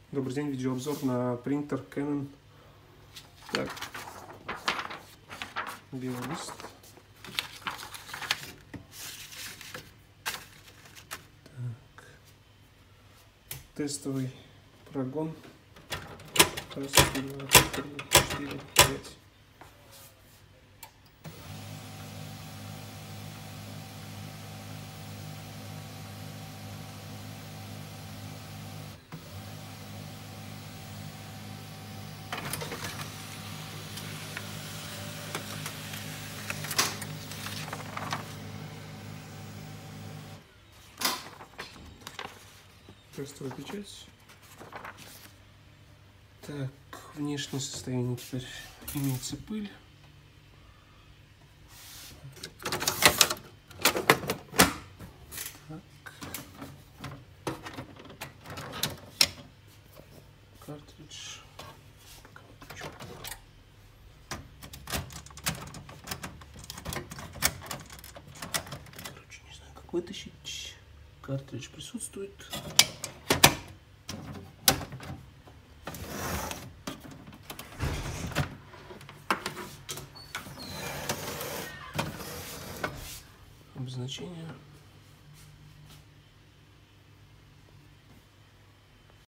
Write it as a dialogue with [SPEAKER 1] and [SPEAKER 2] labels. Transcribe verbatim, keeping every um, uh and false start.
[SPEAKER 1] Добрый день, видеообзор на принтер Canon. Так, белый лист. Так. Тестовый прогон. Раз, два, три, четыре, пять. Тестовая печать. Так, внешнее состояние теперь имеется пыль. Так. Картридж. Короче, не знаю, как вытащить. Картридж присутствует. Обозначение.